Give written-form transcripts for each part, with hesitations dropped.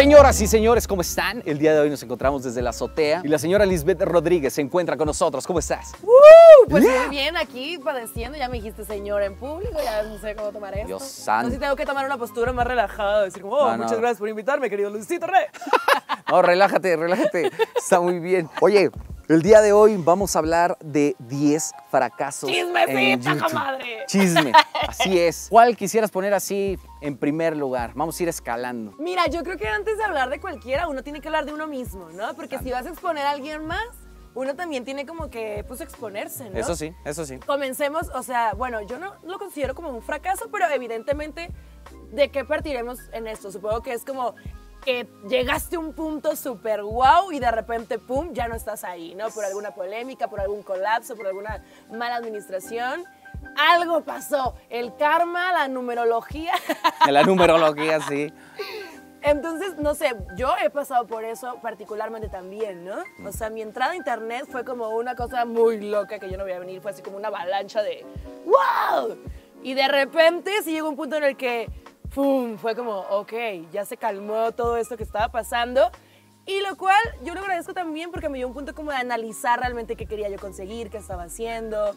Señoras y señores, ¿cómo están? El día de hoy nos encontramos desde la azotea y la señora Lisbeth Rodríguez se encuentra con nosotros. ¿Cómo estás? Pues muy bien, aquí padeciendo. Ya me dijiste señora en público, ya no sé cómo tomar esto. Dios santo. No sé si tengo que tomar una postura más relajada, decir como, oh, No. muchas gracias por invitarme, querido Luisito Rey. No, relájate, relájate. Está muy bien. Oye, el día de hoy vamos a hablar de 10 fracasos en ¡Chismecita, YouTube. comadre! Chisme, así es. ¿Cuál quisieras poner así en primer lugar? Vamos a ir escalando. Mira, yo creo que antes de hablar de cualquiera, uno tiene que hablar de uno mismo, ¿no? Porque si vas a exponer a alguien más, uno también tiene como que, pues, exponerse, ¿no? Eso sí, eso sí. Comencemos, o sea, bueno, yo no lo considero como un fracaso, pero evidentemente, ¿de qué partiremos en esto? Supongo que es como que llegaste a un punto súper guau y de repente, pum, ya no estás ahí, ¿no? Por alguna polémica, por algún colapso, por alguna mala administración. Algo pasó. El karma, la numerología. La numerología, sí. Entonces, no sé, yo he pasado por eso particularmente también, ¿no? O sea, mi entrada a internet fue como una cosa muy loca que yo no veía venir. Fue así como una avalancha de ¡wow! Y de repente sí llegó un punto en el que ¡pum! Fue como, ok, ya se calmó todo esto que estaba pasando. Y lo cual yo lo agradezco también porque me dio un punto como de analizar realmente qué quería yo conseguir, qué estaba haciendo.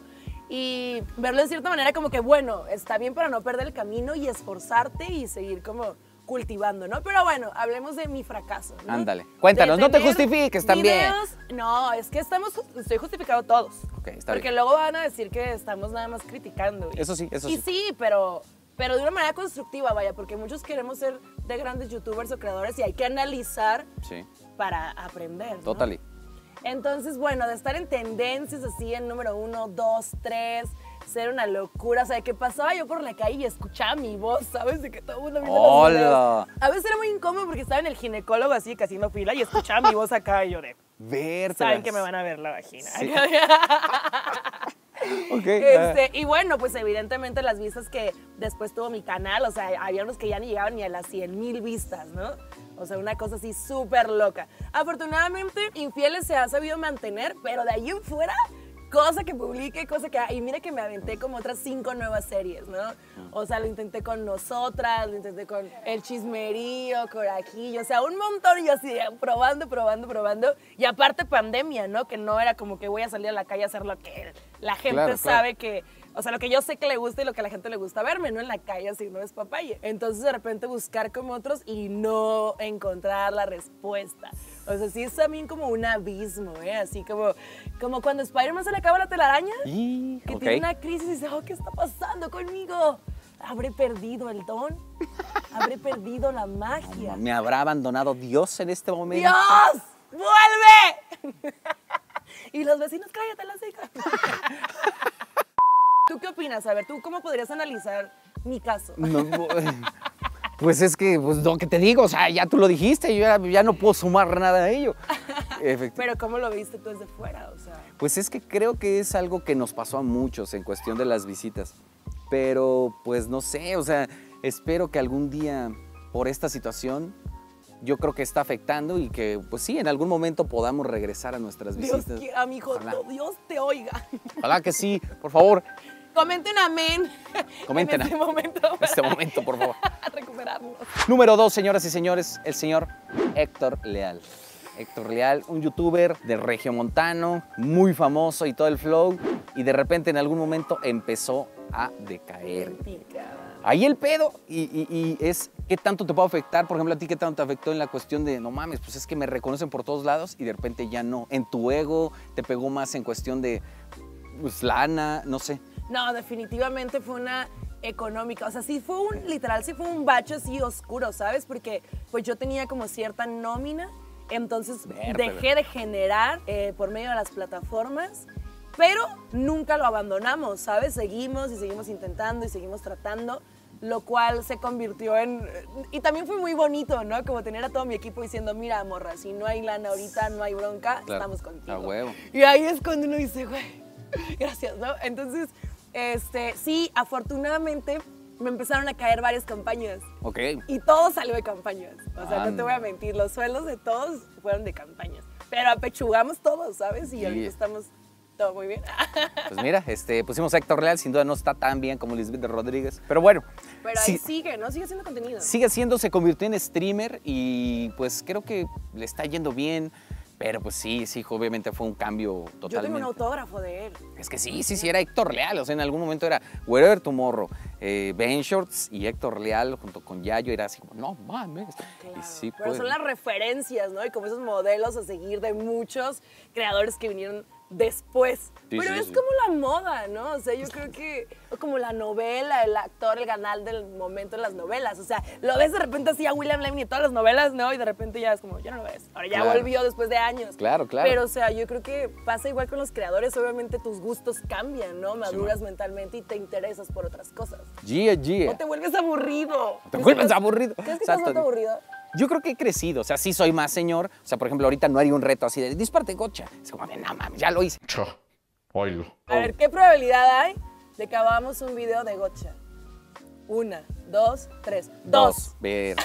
Y verlo de cierta manera como que, bueno, está bien para no perder el camino y esforzarte y seguir como cultivando, ¿no? Pero bueno, hablemos de mi fracaso, ¿no? Ándale. Cuéntanos, no te justifiques también. No, es que estoy justificado todos. Ok, está Porque bien. luego van a decir que estamos nada más criticando. Eso sí, eso Y sí. sí, pero de una manera constructiva, vaya, porque muchos queremos ser de grandes youtubers o creadores y hay que analizar Sí, para aprender, ¿no? totally. Entonces, bueno, de estar en tendencias así en número 1, 2, 3, ser una locura. O sea, que pasaba yo por la calle y escuchaba mi voz, ¿sabes? De que todo el mundo viendo los ¡Hola! videos. A veces era muy incómodo porque estaba en el ginecólogo así, casi haciendo fila y escuchaba mi voz acá y yo de, Vértebras. saben que me van a ver la vagina. Sí. Ok. Y bueno, pues evidentemente las vistas que después tuvo mi canal, o sea, había unos que ya ni llegaban ni a las 100,000 vistas, ¿no? O sea, una cosa así súper loca. Afortunadamente, Infieles se ha sabido mantener, pero de ahí en fuera, cosa que publique, cosa que... Y mira que me aventé como otras 5 nuevas series, ¿no? O sea, lo intenté con Nosotras, lo intenté con El Chismerío, Corajillo, o sea, un montón y yo así probando. Y aparte pandemia, ¿no? Que no era como que voy a salir a la calle a hacer lo que la gente Claro, sabe que... O sea, lo que yo sé que le gusta y lo que a la gente le gusta verme, no en la calle así, no es papaya. Entonces, de repente buscar como otros y no encontrar la respuesta. O sea, sí es también como un abismo, ¿eh? Así como cuando Spider-Man se le acaba la telaraña, Y, que ok. tiene una crisis y dice, oh, ¿qué está pasando conmigo? ¿Habré perdido el don? ¿Habré perdido la magia? ¿Me habrá abandonado Dios en este momento? ¡Dios! ¡Vuelve! Y los vecinos, cállate las hijas. ¿Tú qué opinas? A ver, ¿tú cómo podrías analizar mi caso? No, pues es que, pues lo que te digo, o sea, ya tú lo dijiste, yo ya no puedo sumar nada a ello. Pero ¿cómo lo viste tú desde fuera? O sea, Pues es que creo que es algo que nos pasó a muchos en cuestión de las visitas. Pero, pues no sé, o sea, espero que algún día, por esta situación, yo creo que está afectando y que, pues sí, en algún momento podamos regresar a nuestras Dios, visitas. amigo, Ojalá. Dios te oiga. Ojalá que sí, por favor. Comenten amén. Comenten en este momento. En este momento, por favor. A recuperarnos. Número 2, señoras y señores, el señor Héctor Leal. Héctor Leal, un youtuber de regiomontano, muy famoso y todo el flow, y de repente en algún momento empezó a decaer. Picada. Ahí el pedo, y es qué tanto te puede afectar, por ejemplo, a ti qué tanto te afectó en la cuestión de, no mames, pues es que me reconocen por todos lados y de repente ya no. En tu ego te pegó más en cuestión de, pues, lana, no sé. No, definitivamente fue una económica. O sea, sí fue literal, sí fue un bache así oscuro, ¿sabes? Porque pues yo tenía como cierta nómina, entonces dejé de generar por medio de las plataformas, pero nunca lo abandonamos, ¿sabes? Seguimos y seguimos intentando y seguimos tratando, lo cual se convirtió en... Y también fue muy bonito, ¿no? Como tener a todo mi equipo diciendo, mira, morra, si no hay lana ahorita, no hay bronca, Claro, estamos contigo. a huevo. Y ahí es cuando uno dice, güey, gracias, ¿no? Entonces, sí, afortunadamente me empezaron a caer varias campañas. Ok. Y todo salió de campañas. O sea, no te Anda. voy a mentir, los sueldos de todos fueron de campañas. Pero apechugamos todos, ¿sabes? Y Sí. ahorita estamos Todo muy bien. Pues mira, pusimos a Héctor Leal, sin duda no está tan bien como Lisbeth Rodríguez, pero bueno. Pero ahí sigue, ¿no? Sigue haciendo contenido. Sigue siendo, se convirtió en streamer y pues creo que le está yendo bien, pero pues sí, obviamente fue un cambio totalmente. Yo tengo un autógrafo de él. Es que sí, era Héctor Leal, o sea, en algún momento era Wherever Tomorrow, Ben Shorts y Héctor Leal junto con Yayo, era así como, no mames. Claro, Y sí, pero pues, son las referencias, ¿no? Y como esos modelos a seguir de muchos creadores que vinieron después. Sí, pero sí, es sí. como la moda, ¿no? O sea, yo creo que como la novela, el actor, el canal del momento en las novelas. O sea, lo ves de repente así a William Levy en todas las novelas, ¿no? Y de repente ya es como, ya no lo ves. Ahora ya Claro. volvió después de años. Claro. Pero, o sea, yo creo que pasa igual con los creadores. Obviamente tus gustos cambian, ¿no? Maduras mentalmente y te interesas por otras cosas. Gia. O te vuelves aburrido. Te vuelves aburrido. ¿Crees que te has vuelto aburrido? Yo creo que he crecido, o sea, sí soy más señor. O sea, por ejemplo, ahorita no haría un reto así de disparte gocha. Es como de, no mames, ya lo hice. Oilo. A ver, ¿qué probabilidad hay de que hagamos un video de gocha? 1, 2, 3. 2. Verte.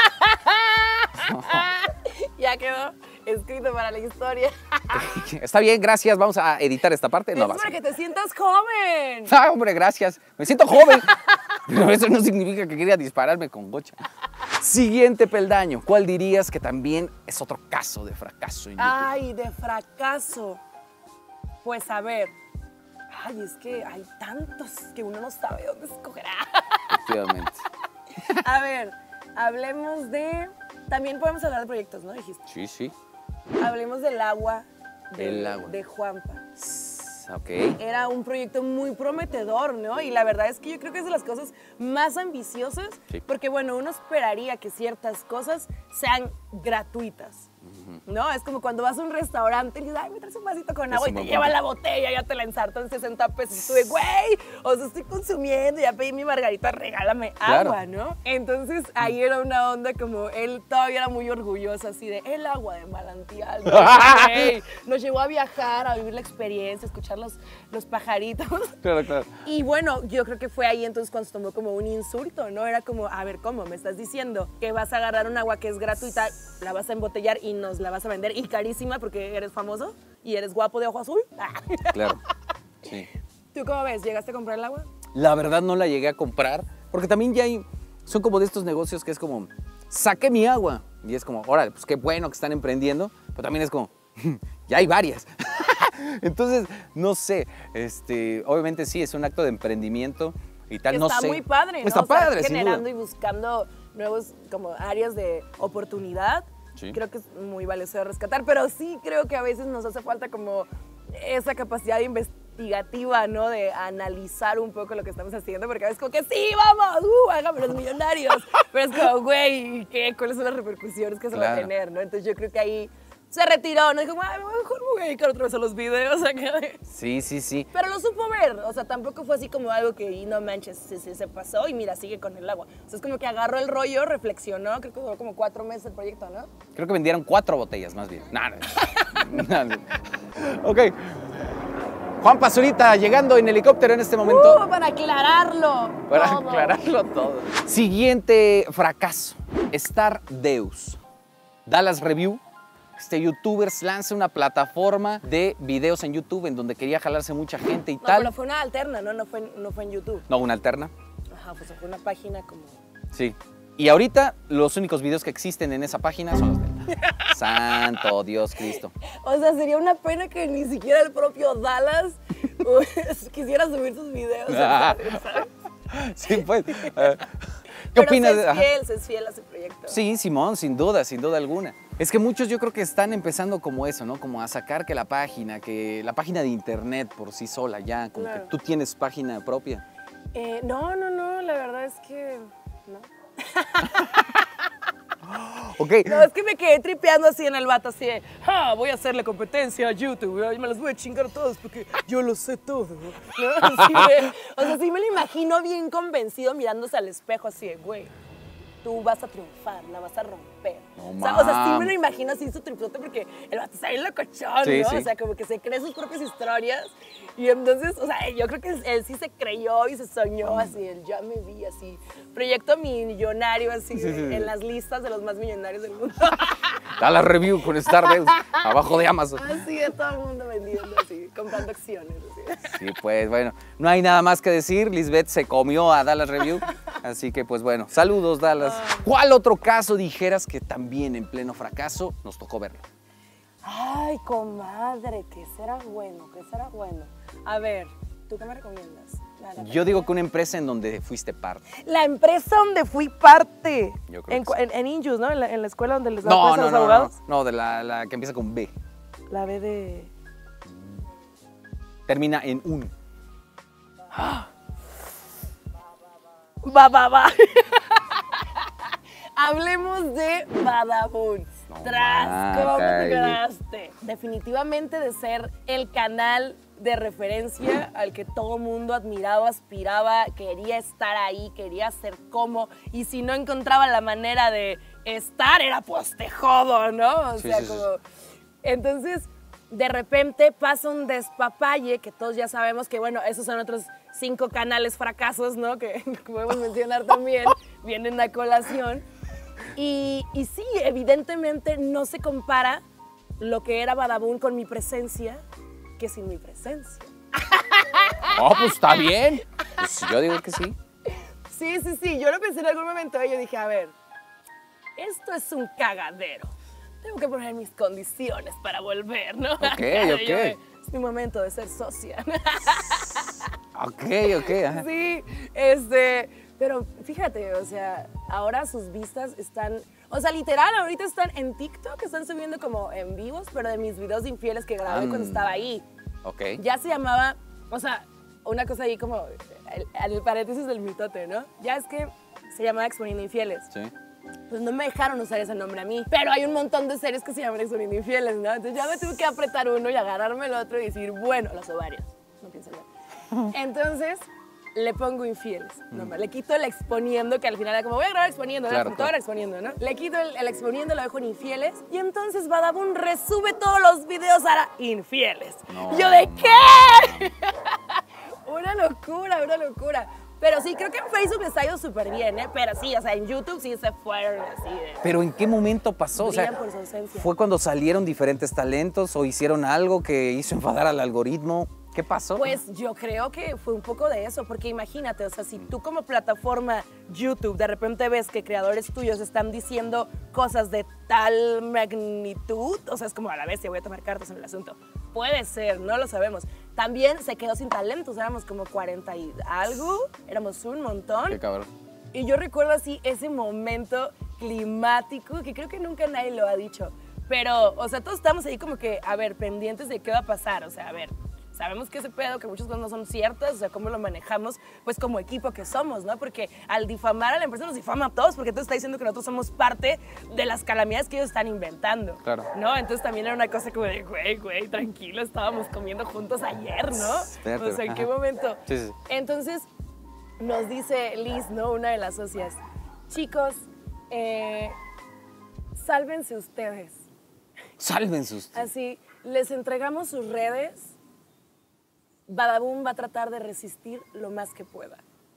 Ya quedó escrito para la historia. Está bien, gracias. Vamos a editar esta parte. No Es va a para ser. que te sientas joven. Ah, hombre, gracias. Me siento joven. Pero eso no significa que quería dispararme con gocha. Siguiente peldaño. ¿Cuál dirías que también es otro caso de fracaso en YouTube? Ay, de fracaso. Pues a ver. Ay, es que hay tantos que uno no sabe dónde escogerá. Efectivamente. A ver, hablemos de... También podemos hablar de proyectos, ¿no? Dijiste. Sí. Hablemos del agua. El agua. De Juanpa. Ok. Era un proyecto muy prometedor, ¿no? Y la verdad es que yo creo que es de las cosas más ambiciosas, Sí. porque bueno, uno esperaría que ciertas cosas sean gratuitas, ¿no? Es como cuando vas a un restaurante y dices, ay, me traes un vasito con Es agua y un te buen llevan punto. la botella, ya te la ensartan en 60 pesos. Y tú de, güey, o sea, estoy consumiendo, ya pedí mi margarita, regálame Claro. agua, ¿no? Entonces ahí era una onda como él todavía era muy orgulloso, así de, el agua de manantial, ¿no? Güey, nos llevó a viajar, a vivir la experiencia, a escuchar los pajaritos. Claro. Y bueno, yo creo que fue ahí entonces cuando se tomó como un insulto, ¿no? Era como, a ver, ¿cómo? ¿Me estás diciendo que vas a agarrar un agua que es gratuita, la vas a embotellar y nos la vas a vender y carísima porque eres famoso y eres guapo de ojo azul? Claro. Sí. ¿Tú cómo ves? ¿Llegaste a comprar el agua? La verdad no la llegué a comprar, porque también ya hay, son como de estos negocios que es como, saqué mi agua. Y es como, órale, pues qué bueno que están emprendiendo, pero también es como, ya hay varias. Entonces, no sé, obviamente sí, es un acto de emprendimiento y tal, Que no está sé. muy padre, ¿no? Está O sea, padre, sin generando duda. y buscando nuevos como áreas de oportunidad. Sí. Creo que es muy valioso de rescatar, pero sí creo que a veces nos hace falta como esa capacidad investigativa, ¿no? De analizar un poco lo que estamos haciendo, porque a veces como que sí, vamos, hágame los millonarios. Pero es como, güey, ¿qué? ¿Cuáles son las repercusiones que se va a Claro. tener, no? Entonces yo creo que ahí se retiró, ¿no? Dijo, ay, mejor me voy a dedicar otra vez a los videos acá. Sí. Pero lo supo ver, o sea, tampoco fue así como algo que, y no manches, se pasó y mira, sigue con el agua. O sea, es como que agarró el rollo, reflexionó, creo que duró como 4 meses el proyecto, ¿no? Creo que vendieron 4 botellas más bien. No. Ok. Juan Pazurita llegando en helicóptero en este momento. Para aclararlo. Para todo. aclararlo todo. Siguiente fracaso. Star Deus. Dallas Review. Este youtuber lanza una plataforma de videos en YouTube en donde quería jalarse mucha gente y No, tal. pero fue una alterna, ¿no? No fue en YouTube. No, una alterna. Ajá, pues fue una página como... Sí. Y ahorita los únicos videos que existen en esa página son los de él. Santo Dios Cristo. O sea, sería una pena que ni siquiera el propio Dallas quisiera subir sus videos. Sí, pues. ¿Qué Pero opinas? Ajá. se es fiel a su proyecto. Sí, Simón, sin duda alguna. Es que muchos yo creo que están empezando como eso, ¿no? Como a sacar que la página de internet por sí sola ya, como Claro. que tú tienes página propia. No, la verdad es que no. Ok. No, es que me quedé tripeando así en el vato, así de, voy a hacerle competencia a YouTube, y me las voy a chingar a todos porque yo lo sé todo. ¿No? Así de, o sea, sí me lo imagino bien convencido mirándose al espejo así de, güey, tú vas a triunfar, la vas a romper. No, o sea, sí mam. me lo imagino así su triunfote porque el vato está bien locochón, Sí, ¿no? sí. O sea, como que se cree sus propias historias y entonces, o sea, yo creo que él sí se creyó y se soñó así, él ya me vi así, proyecto millonario así, Sí, sí, sí. en las listas de los más millonarios del mundo. Dallas Review con Stardust, abajo de Amazon. Así de todo el mundo vendiendo así, comprando acciones. Así. Sí, pues bueno, no hay nada más que decir. Lisbeth se comió a Dallas Review, así que pues bueno, saludos Dallas. ¿Cuál otro caso dijeras que también en pleno fracaso nos tocó verlo? Ay, comadre, ¿qué será bueno? ¿Qué será bueno? A ver, ¿tú qué me recomiendas? Yo digo que una empresa en donde fuiste parte. La empresa donde fui parte. Yo creo que sí. En Injus, ¿no? En la escuela donde les da No, clases a no, los no, abogados. no, de la que empieza con B. La B de... Termina en un. Va. Hablemos de Badabun. No, ¿Cómo te Cállate. quedaste? Definitivamente de ser el canal de referencia al que todo mundo admiraba, aspiraba, quería estar ahí, quería ser como, y si no encontraba la manera de estar, era pues te jodo, ¿no? O Sí, sea, sí, sí. como... Entonces, de repente pasa un despapalle, que todos ya sabemos que, bueno, esos son otros 5 canales fracasos, ¿no? Que podemos mencionar también, vienen a colación. Y sí, evidentemente no se compara lo que era Badabun con mi presencia que sin mi presencia. Oh, pues está bien. Pues yo digo que sí. Sí, yo lo pensé en algún momento y yo dije, a ver, esto es un cagadero. Tengo que poner mis condiciones para volver, ¿no? Ok. Es mi momento de ser socia. Ok. Ajá. Sí, pero fíjate, o sea, ahora sus vistas están, o sea, literal, ahorita están en TikTok, están subiendo como en vivos, pero de mis videos de infieles que grabé cuando estaba ahí. Ok. Ya se llamaba, o sea, una cosa ahí como, el paréntesis del mitote, ¿no? Ya es que se llamaba Exponiendo Infieles. Sí. Pues no me dejaron usar ese nombre a mí. Pero hay un montón de series que se llaman Exponiendo Infieles, ¿no? Entonces ya me tuve que apretar uno y agarrarme el otro y decir, bueno, los ovarios. No pienso nada. Entonces, le pongo infieles. Le quito el exponiendo, que al final era como, voy a grabar exponiendo, ¿no? Claro, Todo claro. era exponiendo, ¿no? Le quito el exponiendo, lo dejo en infieles. Y entonces Badabun resube todos los videos a infieles. No, ¿Yo de qué? Una locura. Pero sí, creo que en Facebook les ha ido súper bien, ¿eh? Pero sí, o sea, en YouTube sí se fueron así de... Pero ¿en qué momento pasó? O sea, Brillan por su ausencia. ¿fue cuando salieron diferentes talentos o hicieron algo que hizo enfadar al algoritmo? ¿Qué pasó? Pues yo creo que fue un poco de eso, porque imagínate, o sea, si tú como plataforma YouTube de repente ves que creadores tuyos están diciendo cosas de tal magnitud, o sea, es como a la vez voy a tomar cartas en el asunto. Puede ser, no lo sabemos. También se quedó sin talentos, éramos como 40 y algo, éramos un montón. Qué cabrón. Y yo recuerdo así ese momento climático que creo que nunca nadie lo ha dicho. Pero, o sea, todos estamos ahí como que, a ver, pendientes de qué va a pasar. O sea, a ver, sabemos que ese pedo, que muchas cosas no son ciertas, o sea, cómo lo manejamos, pues como equipo que somos, ¿no? Porque al difamar a la empresa nos difama a todos, porque entonces está diciendo que nosotros somos parte de las calamidades que ellos están inventando. Claro. ¿No? Entonces también era una cosa como de, güey, tranquilo, estábamos comiendo juntos ayer, ¿no? Espérate, O sea, ¿en qué ajá. momento? Sí. Entonces nos dice Liz, ¿no? Una de las socias, chicos, sálvense ustedes. Sálvense ustedes. Así, les entregamos sus redes. Badabun va a tratar de resistir lo más que pueda.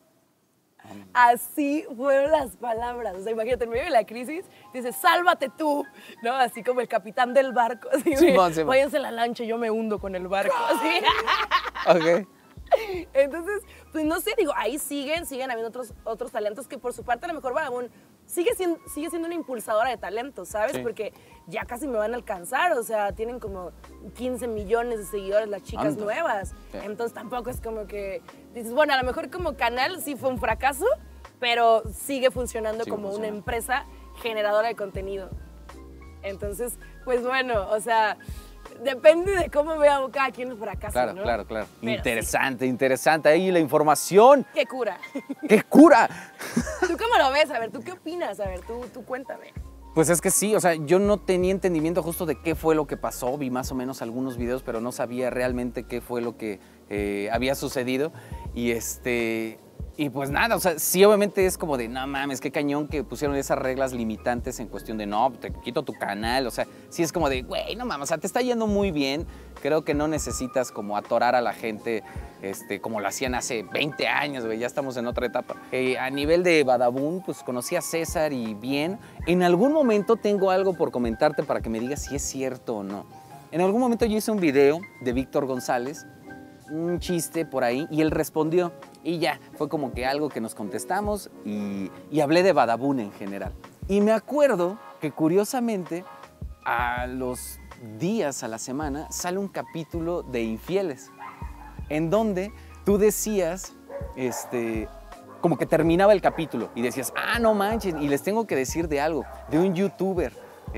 Así fueron las palabras. O sea, imagínate, en medio de la crisis, dice, sálvate tú, ¿no? Así como el capitán del barco. Así, Simón. váyanse en la lancha y yo me hundo con el barco. Así. Ok. Entonces, pues no sé, digo, ahí siguen habiendo otros talentos que por su parte a lo mejor Badabun sigue siendo una impulsadora de talentos, ¿sabes? Sí. Porque ya casi me van a alcanzar, o sea, tienen como 15 millones de seguidores las chicas Anda. nuevas. Sí. Entonces tampoco es como que dices, bueno, a lo mejor como canal sí fue un fracaso, pero sigue funcionando Sigue como una funcionando. empresa generadora de contenido. Entonces, pues bueno, o sea, depende de cómo vea cada quien el fracaso, Claro, ¿no? claro. Pero Interesante. Ahí la información. ¡Qué cura! ¡Qué cura! ¿Tú cómo lo ves? A ver, ¿tú qué opinas? A ver, tú cuéntame. Pues es que sí, o sea, yo no tenía entendimiento justo de qué fue lo que pasó. Vi más o menos algunos videos, pero no sabía realmente qué fue lo que había sucedido. Y Y pues nada, o sea, sí obviamente es como de, no mames, qué cañón que pusieron esas reglas limitantes en cuestión de, no, te quito tu canal, o sea, sí es como de, güey, no mames, o sea, te está yendo muy bien, creo que no necesitas como atorar a la gente como lo hacían hace 20 años, güey, ya estamos en otra etapa. A nivel de Badabun, pues conocí a César y bien, en algún momento tengo algo por comentarte para que me digas si es cierto o no. En algún momento yo hice un video de Víctor González, un chiste por ahí, y él respondió. Y ya, fue como que algo que nos contestamos y hablé de Badabun en general. Y me acuerdo que curiosamente a los días, a la semana, sale un capítulo de Infieles, en donde tú decías, como que terminaba el capítulo y decías, ah, no manches, y les tengo que decir de algo, de un youtuber,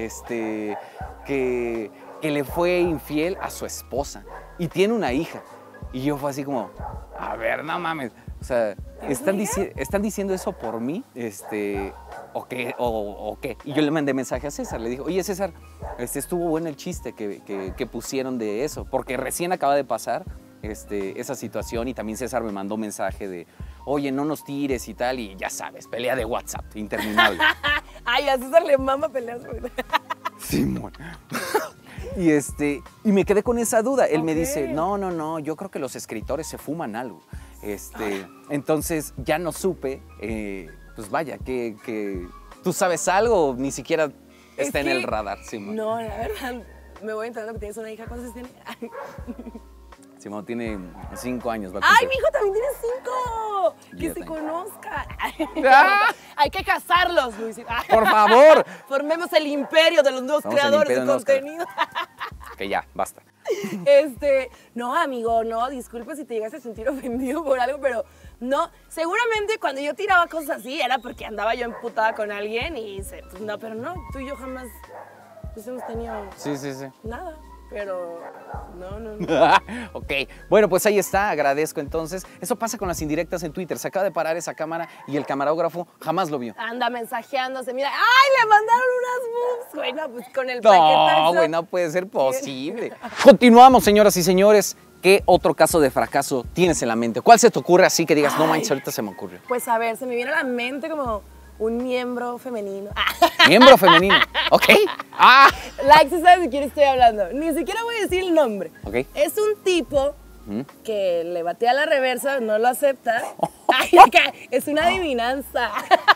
que le fue infiel a su esposa y tiene una hija. Y yo fue así como, a ver, no mames. O sea, ¿están diciendo eso por mí? ¿O qué? ¿O qué? Y yo le mandé mensaje a César. Le dije, oye, César, estuvo bueno el chiste que pusieron de eso. Porque recién acaba de pasar esa situación. Y también César me mandó mensaje de, oye, no nos tires y tal. Y ya sabes, pelea de WhatsApp, interminable. Ay, a César le mama pelear. Simón. Y me quedé con esa duda. Él me dice, no, yo creo que los escritores se fuman algo. Entonces ya no supe, pues vaya, que tú sabes algo o ni siquiera está en el radar, Simón. No, la verdad, me voy enterando que tienes una hija. ¿Cuántos tiene? Simón tiene 5 años. ¡Ay, mi hijo también tiene 5! ¡Que se conozcan! Hay que casarlos, Luis. ¡Por favor! Formemos el imperio de los nuevos creadores de contenido. Que ya, basta. No, amigo, no, disculpe si te llegas a sentir ofendido por algo, pero no, seguramente cuando yo tiraba cosas así era porque andaba yo emputada con alguien y pues, no, pero no, tú y yo jamás pues, hemos tenido nada. Pero no. Ok, bueno, pues ahí está, agradezco entonces. Eso pasa con las indirectas en Twitter. Se acaba de parar esa cámara y el camarógrafo jamás lo vio. Anda mensajeándose, mira, ¡ay, le mandaron unas boobs! Güey, no, pues con el No, güey, no puede ser posible. Continuamos, señoras y señores. ¿Qué otro caso de fracaso tienes en la mente? ¿Cuál se te ocurre así que digas, no manches, ahorita se me ocurrió? Pues a ver, se me viene a la mente como un miembro femenino. ¿Miembro femenino? Ok. Like, ¿sí sabes de quién estoy hablando? Ni siquiera voy a decir el nombre. Ok. Es un tipo que le batea la reversa, no lo acepta. Ay, es una adivinanza.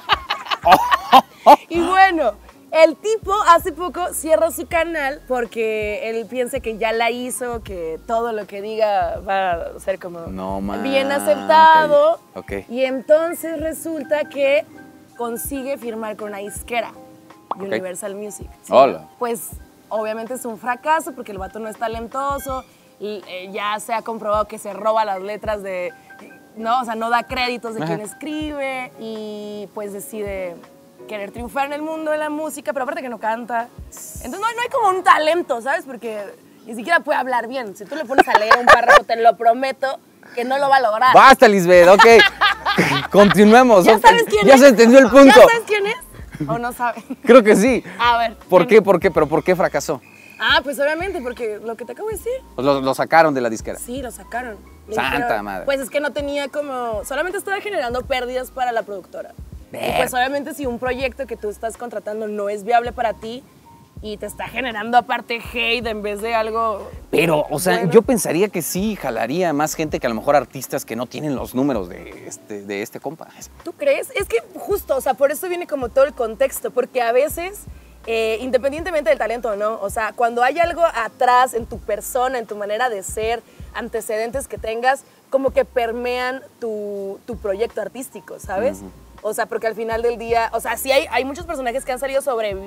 Y bueno, el tipo hace poco cierra su canal porque él piensa que ya la hizo, que todo lo que diga va a ser como bien aceptado. Okay. Y entonces resulta que consigue firmar con una disquera, Universal Music. ¿Sí? Hola. Pues obviamente es un fracaso porque el vato no es talentoso, y, ya se ha comprobado que se roba las letras de, no, o sea, no da créditos de quien escribe y pues decide querer triunfar en el mundo de la música, pero aparte que no canta. Entonces no hay como un talento, ¿sabes? Porque ni siquiera puede hablar bien. Si tú le pones a leer un párrafo, te lo prometo que no lo va a lograr. Basta, Lisbeth, ok. Continuemos. ¿Ya sabes quién es? Ya se entendió el punto. ¿Ya sabes quién es? ¿O no sabes? Creo que sí. A ver. ¿Por qué? ¿Pero por qué fracasó? Pues obviamente, porque lo que te acabo de decir. Lo sacaron de la disquera. Sí, lo sacaron. Santa madre. Pues es que no tenía como... Solamente estaba generando pérdidas para la productora. Y pues obviamente si un proyecto que tú estás contratando no es viable para ti y te está generando aparte hate en vez de algo... Pero, o sea, yo pensaría que sí jalaría más gente que a lo mejor artistas que no tienen los números de este compa. ¿Tú crees? Es que justo, o sea, por eso viene como todo el contexto, porque a veces... independientemente del talento o no, o sea, cuando hay algo atrás en tu persona, en tu manera de ser, antecedentes que tengas, como que permean tu proyecto artístico, ¿sabes? O sea, porque al final del día, o sea, sí hay muchos personajes que han salido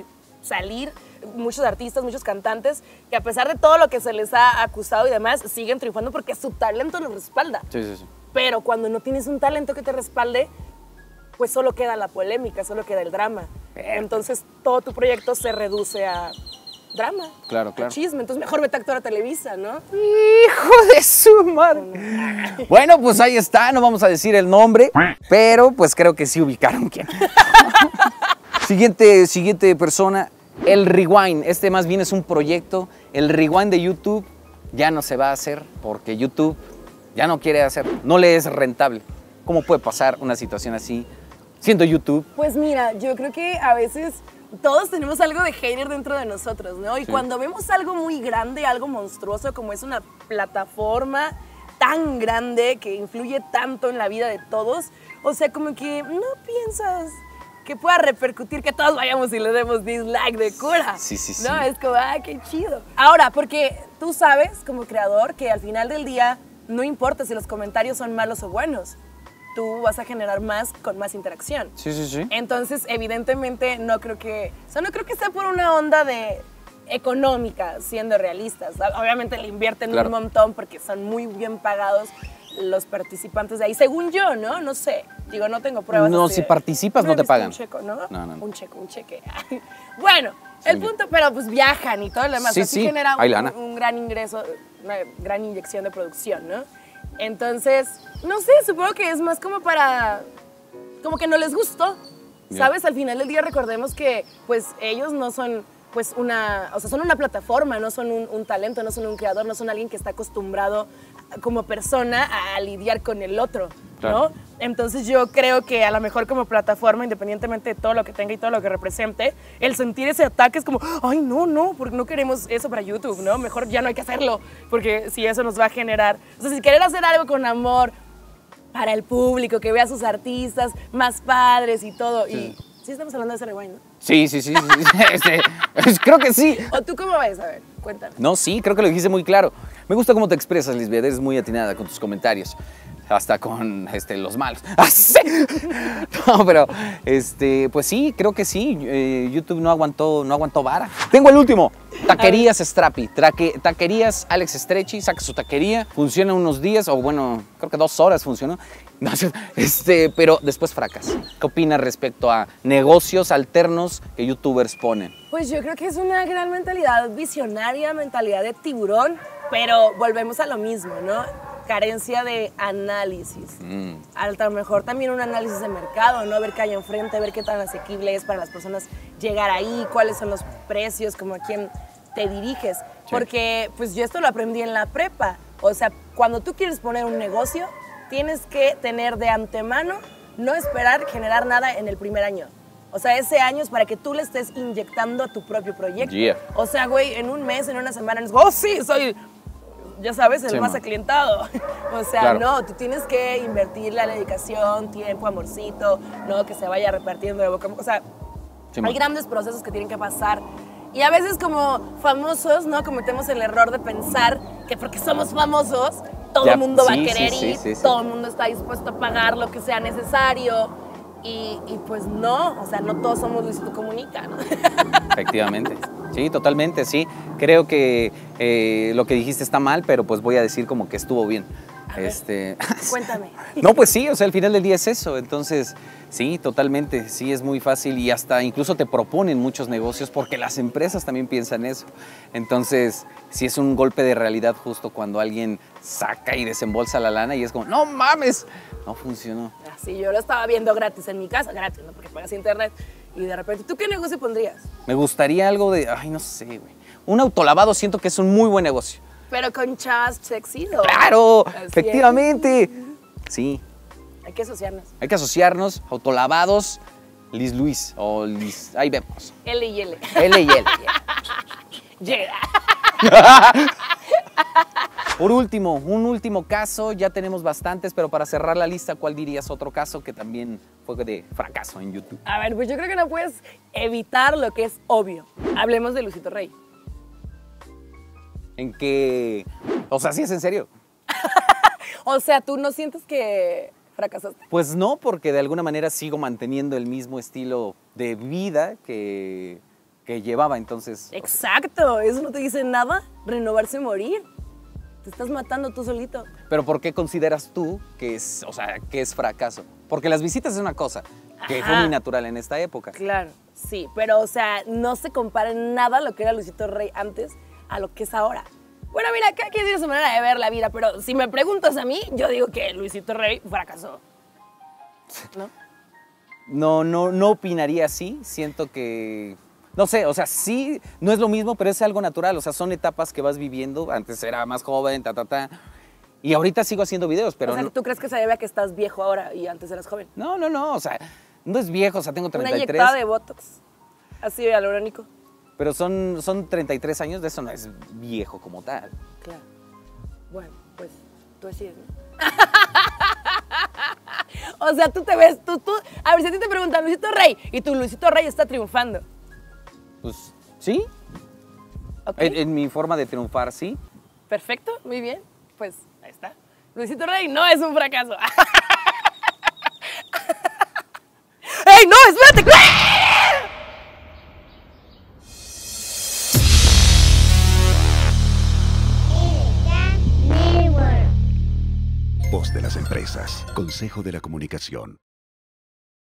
salir, muchos artistas, muchos cantantes, que a pesar de todo lo que se les ha acusado y demás, siguen triunfando porque su talento los respalda. Sí. Pero cuando no tienes un talento que te respalde, pues solo queda la polémica, solo queda el drama. Entonces todo tu proyecto se reduce a drama. Claro. A chisme. Entonces mejor vete a actuar a Televisa, ¿no? ¡Hijo de su madre! Bueno, pues ahí está, no vamos a decir el nombre, pero pues creo que sí ubicaron quién. Siguiente persona, el Rewind. Este más bien es un proyecto. El Rewind de YouTube ya no se va a hacer porque YouTube ya no quiere hacer, no le es rentable. ¿Cómo puede pasar una situación así siendo YouTube? Pues mira, yo creo que a veces todos tenemos algo de hater dentro de nosotros, ¿no? Y Sí. cuando vemos algo muy grande, algo monstruoso como es una plataforma tan grande que influye tanto en la vida de todos, o sea, como que no piensas que pueda repercutir que todos vayamos y le demos dislike de cura. Sí, sí, sí. No, es como, qué chido. Ahora, porque tú sabes como creador que al final del día no importa si los comentarios son malos o buenos, tú vas a generar más con más interacción. Sí, sí, sí. Entonces, evidentemente, no creo que sea por una onda de económica, siendo realistas. Obviamente le invierten Claro. un montón porque son muy bien pagados los participantes de ahí, según yo, ¿no? No sé. Digo, no tengo pruebas. No, así si de- participas, no he te visto pagan. Un cheque, ¿no? No, no, no. Un cheque. Bueno, el Sí. punto, pero pues viajan y todo lo demás. Sí, Así sí, genera hay lana. un gran ingreso, una gran inyección de producción, ¿no? Entonces, no sé, supongo que es más como para, como que no les gustó, Ya. ¿sabes? Al final del día recordemos que pues ellos no son pues son una plataforma, no son un talento, no son un creador, no son alguien que está acostumbrado como persona a lidiar con el otro, Claro. ¿no? Entonces yo creo que a lo mejor como plataforma, independientemente de todo lo que tenga y todo lo que represente, el sentir ese ataque es como, ay, no, porque no queremos eso para YouTube, ¿no? Mejor ya no hay que hacerlo, porque si eso nos va a generar, o sea, si querer hacer algo con amor para el público, que vea a sus artistas más padres y todo, y sí estamos hablando de ese rewind, ¿no? Sí, sí, sí. Creo que sí. ¿O tú cómo ves? A ver, cuéntame. No, sí, creo que lo dijiste muy claro. Me gusta cómo te expresas, Lisbeth, eres muy atinada con tus comentarios. Hasta con los malos. ¡Ah, sí! No, pero, pues sí, creo que sí. YouTube no aguantó vara. Tengo el último. Taquerías Strapi. Taquerías Alex Stretchy. Saca su taquería. Funciona unos días, o bueno, creo que 2 horas funcionó. No, pero después fracasa. ¿Qué opinas respecto a negocios alternos que YouTubers ponen? Pues yo creo que es una gran mentalidad visionaria, mentalidad de tiburón, pero volvemos a lo mismo, ¿no? Carencia de análisis. A lo mejor también un análisis de mercado, ¿no? Ver qué hay enfrente, ver qué tan asequible es para las personas llegar ahí, cuáles son los precios, como a quién te diriges. Porque pues yo esto lo aprendí en la prepa. O sea, cuando tú quieres poner un negocio, tienes que tener de antemano, no esperar generar nada en el primer año. O sea, ese año es para que tú le estés inyectando a tu propio proyecto. Yeah. O sea, güey, en un mes, en una semana, oh, sí, soy, ya sabes, el Sí, más man. aclientado. O sea, Claro. no, tú tienes que invertirle a la dedicación, tiempo, amorcito, no que se vaya repartiendo de boca a boca. O sea, Sí, hay man. grandes procesos que tienen que pasar. Y a veces como famosos, ¿no? Cometemos el error de pensar que porque somos famosos, todo Ya, el mundo va a sí, querer sí, ir, sí, sí. todo el mundo está dispuesto a pagar lo que sea necesario. Y pues no, o sea, no todos somos Luisito Comunica, ¿no? Efectivamente. Sí, totalmente, sí. Creo que lo que dijiste está mal, pero pues voy a decir como que estuvo bien. A ver. Cuéntame. No, pues sí, o sea, al final del día es eso. Entonces, sí, totalmente, sí, es muy fácil y hasta incluso te proponen muchos negocios porque las empresas también piensan eso. Entonces, sí es un golpe de realidad justo cuando alguien saca y desembolsa la lana y es como, no mames, no funcionó. Así yo lo estaba viendo gratis en mi casa, gratis, ¿no? Porque pagas internet. Y de repente, ¿tú qué negocio pondrías? Me gustaría algo de, ay, no sé, güey. Un autolavado siento que es un muy buen negocio. Pero con chavas sexy, ¿no? ¡Claro! Así es. Efectivamente. Sí, Hay que asociarnos. hay que asociarnos, autolavados, Liz Luis o Liz, ahí vemos. L y L. L y L. Llega. Por último, un último caso, ya tenemos bastantes, pero para cerrar la lista, ¿cuál dirías otro caso que también fue de fracaso en YouTube? A ver, pues yo creo que no puedes evitar lo que es obvio. Hablemos de Luisito Rey. En que, o sea, ¿sí es en serio? O sea, ¿tú no sientes que fracasaste? Pues no, porque de alguna manera sigo manteniendo el mismo estilo de vida que llevaba, entonces... Exacto, eso no te dice nada. Renovarse y morir. Te estás matando tú solito. Pero ¿por qué consideras tú que es, o sea, que es fracaso? Porque las visitas es una cosa que fue Ajá. muy natural en esta época. Claro, sí, pero o sea, no se compara en nada lo que era Luisito Rey antes a lo que es ahora. Bueno, mira, cada quien tiene su manera de ver la vida, pero si me preguntas a mí, yo digo que Luisito Rey fracasó. ¿No? No opinaría así. Siento que, no sé, o sea, sí, no es lo mismo, pero es algo natural. O sea, son etapas que vas viviendo. Antes era más joven, Y ahorita sigo haciendo videos, pero O sea, ¿tú crees que se debe a que estás viejo ahora y antes eras joven? no, o sea, no es viejo, o sea, tengo Una 33. inyectada de Botox. Así hialurónico. Pero son 33 años, de eso no es viejo como tal. Claro. Bueno, pues tú decides, ¿no? O sea, tú te ves, a ver, si a ti te preguntan Luisito Rey y tu Luisito Rey está triunfando. Pues, ¿sí? ¿Ok? En mi forma de triunfar, sí. Perfecto, muy bien. Pues ahí está. Luisito Rey no es un fracaso. ¡Ey, no, espérate! Voz de las empresas. Consejo de la Comunicación.